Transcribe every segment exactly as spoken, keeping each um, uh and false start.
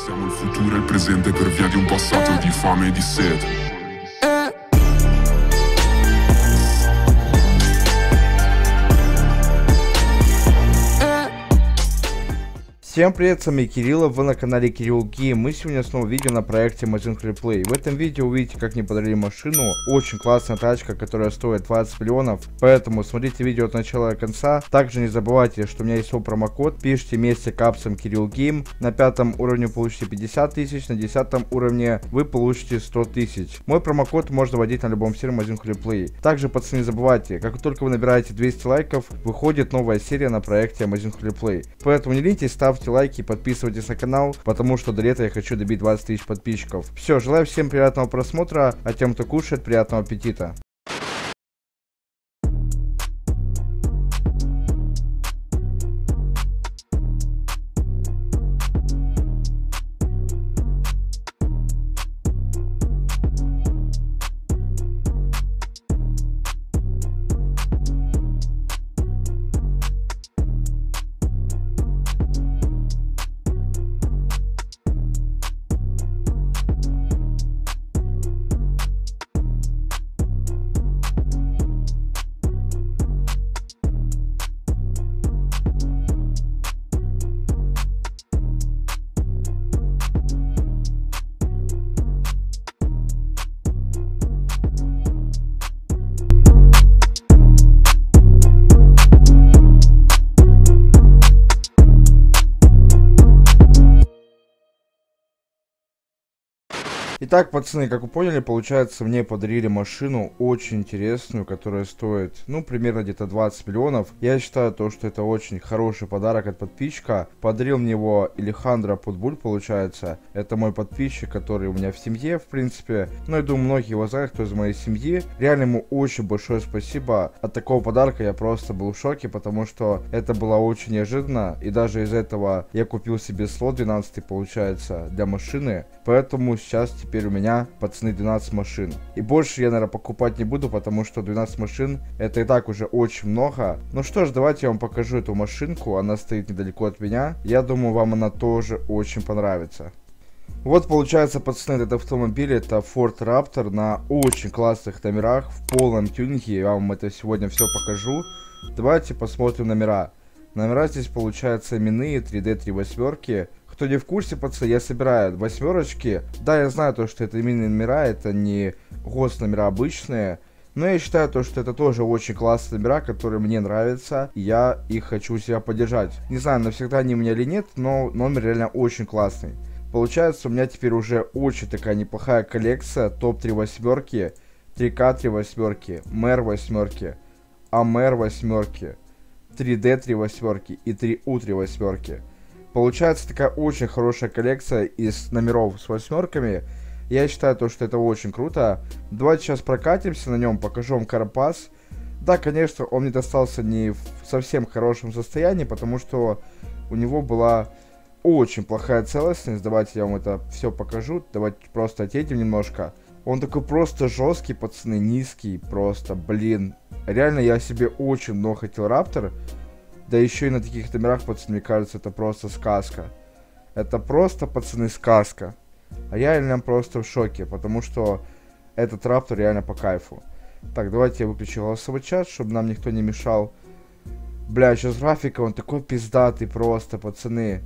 Siamo il futuro e il presente per via di un passato di fame e di sete. Всем привет, с вами Кирилл, вы на канале Кирилл Гейм. Мы сегодня снова видео на проекте Amazing Replay. В этом видео увидите, как мне подарили машину. Очень классная тачка, которая стоит двадцать миллионов. Поэтому смотрите видео от начала до конца. Также не забывайте, что у меня есть свой промокод. Пишите вместе капсом Кирилл Гейм. На пятом уровне получите пятьдесят тысяч, на десятом уровне вы получите сто тысяч. Мой промокод можно вводить на любом сервере Amazing Replay. Также, пацаны, не забывайте, как только вы набираете двести лайков, выходит новая серия на проекте Amazing Replay. Поэтому не ленитесь, ставьте лайки, подписывайтесь на канал, потому что до лета я хочу добить двадцать тысяч подписчиков. Все, желаю всем приятного просмотра, а тем, кто кушает, приятного аппетита. Итак, пацаны, как вы поняли, получается, мне подарили машину очень интересную, которая стоит, ну, примерно где-то двадцать миллионов. Я считаю, то, что это очень хороший подарок от подписчика. Подарил мне его Алехандро Путбуль, получается. Это мой подписчик, который у меня в семье, в принципе. Ну, я думаю, многие его знают, кто из моей семьи. Реально ему очень большое спасибо. От такого подарка я просто был в шоке, потому что это было очень неожиданно. И даже из этого я купил себе слот двенадцатый, получается, для машины. Поэтому сейчас теперь у меня, пацаны, двенадцать машин. И больше я, наверное, покупать не буду, потому что двенадцать машин это и так уже очень много. Ну что ж, давайте я вам покажу эту машинку. Она стоит недалеко от меня. Я думаю, вам она тоже очень понравится. Вот, получается, пацаны, этот автомобиль, это Ford Raptor на очень классных номерах, в полном тюнинге. Я вам это сегодня все покажу. Давайте посмотрим номера. Номера здесь, получается, именные, три дэ три восьмерки. Кто не в курсе, пацаны, я собираю восьмерочки. Да, я знаю то, что это именные номера, это не госномера обычные. Но я считаю то, что это тоже очень классные номера, которые мне нравятся. И я их хочу себя поддержать. Не знаю, навсегда они у меня или нет, но номер реально очень классный. Получается, у меня теперь уже очень такая неплохая коллекция. топ три восьмерки, три ка три восьмерки, мэр восьмерки, АМР восьмерки, три дэ три восьмерки и три у три восьмерки. Получается такая очень хорошая коллекция из номеров с восьмерками. Я считаю то, что это очень круто. Давайте сейчас прокатимся на нем, покажу вам карапас. Да, конечно, он мне достался не в совсем хорошем состоянии, потому что у него была очень плохая целостность. Давайте я вам это все покажу. Давайте просто отъедем немножко. Он такой просто жесткий, пацаны, низкий, просто, блин. Реально, я себе очень много хотел Раптор. Да еще и на таких номерах, пацаны, мне кажется, это просто сказка. Это просто, пацаны, сказка. А я реально просто в шоке, потому что этот Раптор реально по кайфу. Так, давайте я выключу голосовой чат, чтобы нам никто не мешал. Бля, сейчас графика, он такой пиздатый просто, пацаны.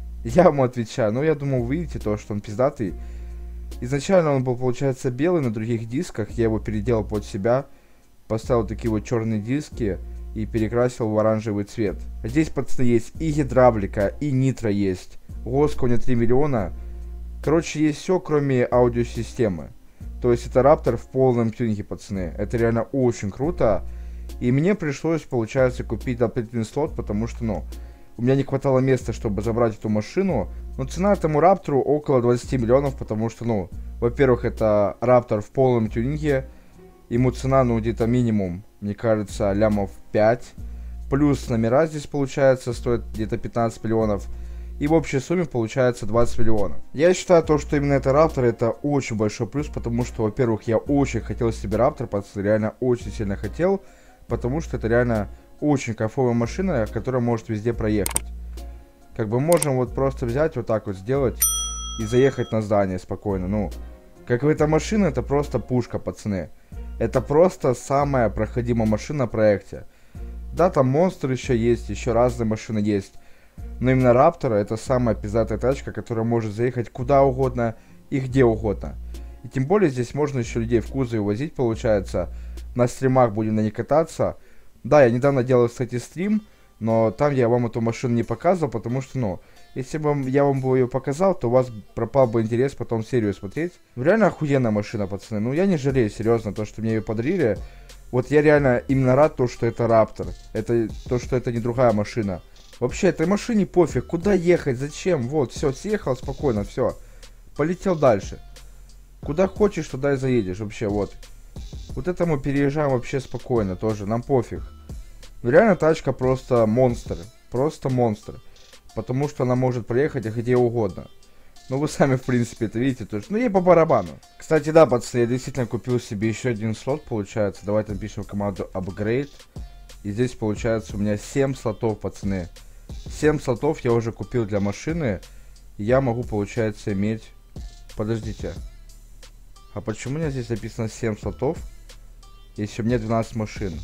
Я ему отвечаю. Ну, я думаю, вы видите то, что он пиздатый. Изначально он был, получается, белый на других дисках. Я его переделал под себя. Поставил такие вот черные диски и перекрасил в оранжевый цвет. Здесь, пацаны, есть и гидравлика, и нитро есть. Госка у меня три миллиона. Короче, есть все, кроме аудиосистемы. То есть это Раптор в полном тюнинге, пацаны. Это реально очень круто. И мне пришлось, получается, купить дополнительный слот, потому что, ну, у меня не хватало места, чтобы забрать эту машину. Но цена этому Раптору около двадцати миллионов, потому что, ну, во-первых, это Раптор в полном тюнинге. Ему цена, ну, где-то минимум, мне кажется, лямов пять. Плюс номера здесь, получается, стоят где-то пятнадцать миллионов. И в общей сумме получается двадцать миллионов. Я считаю то, что именно это Раптор, это очень большой плюс, потому что, во-первых, я очень хотел себе Раптор, пацаны, реально очень сильно хотел, потому что это реально очень кайфовая машина, которая может везде проехать. Как бы можем вот просто взять вот так вот сделать, и заехать на здание спокойно. Ну, как эта машина, это просто пушка, пацаны. Это просто самая проходимая машина в проекте. Да, там монстр еще есть, еще разные машины есть. Но именно Раптор это самая пиздатая тачка, которая может заехать куда угодно и где угодно. И тем более здесь можно еще людей в кузове возить, получается. На стримах будем на ней кататься. Да, я недавно делал, кстати, стрим, но там я вам эту машину не показывал, потому что, ну, если бы я вам бы ее показал, то у вас пропал бы интерес потом серию смотреть. Ну, реально охуенная машина, пацаны. Ну, я не жалею, серьезно, то, что мне ее подарили. Вот я реально именно рад, то, что это Раптор. Это то, что это не другая машина. Вообще, этой машине пофиг, куда ехать, зачем. Вот, все, съехал спокойно, все. Полетел дальше. Куда хочешь, туда и заедешь, вообще, вот. Вот это мы переезжаем вообще спокойно тоже, нам пофиг. Ну, реально тачка просто монстр. Просто монстр. Потому что она может проехать где угодно. Ну, вы сами, в принципе, это видите тоже. Ну, ей по барабану. Кстати, да, пацаны, я действительно купил себе еще один слот, получается. Давайте напишем команду Upgrade. И здесь, получается, у меня семь слотов, пацаны. семь слотов я уже купил для машины. И я могу, получается, иметь... Подождите. А почему у меня здесь написано семь слотов, если у меня двенадцать машин?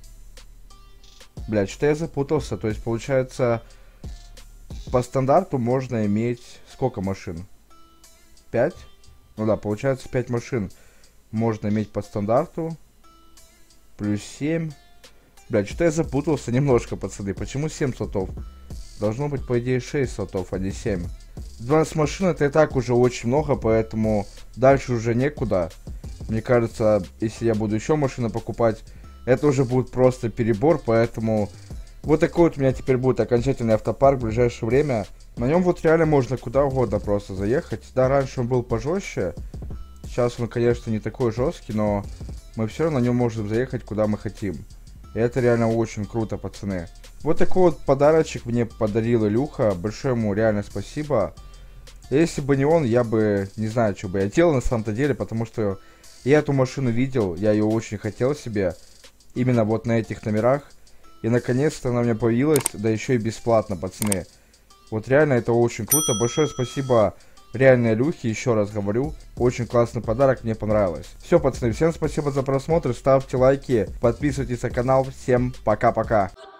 Блядь, что я запутался. То есть, получается, по стандарту можно иметь... Сколько машин? пять? Ну да, получается пять машин можно иметь по стандарту. Плюс семь. Блядь, что я запутался немножко, пацаны. Почему семь слотов? Должно быть, по идее, шесть слотов, а не семь. двенадцать машин это и так уже очень много, поэтому дальше уже некуда. Мне кажется, если я буду еще машины покупать, это уже будет просто перебор, поэтому вот такой вот у меня теперь будет окончательный автопарк в ближайшее время. На нем вот реально можно куда угодно просто заехать. Да, раньше он был пожестче, сейчас он, конечно, не такой жесткий, но мы все равно на нем можем заехать куда мы хотим. И это реально очень круто, пацаны. Вот такой вот подарочек мне подарил Илюха. Большое ему реально спасибо. Если бы не он, я бы не знаю, что бы я делал на самом-то деле, потому что я эту машину видел, я ее очень хотел себе. Именно вот на этих номерах. И наконец-то она у меня появилась, да еще и бесплатно, пацаны. Вот реально это очень круто. Большое спасибо реально Илюхе, еще раз говорю. Очень классный подарок, мне понравилось. Все, пацаны, всем спасибо за просмотр, ставьте лайки, подписывайтесь на канал. Всем пока-пока.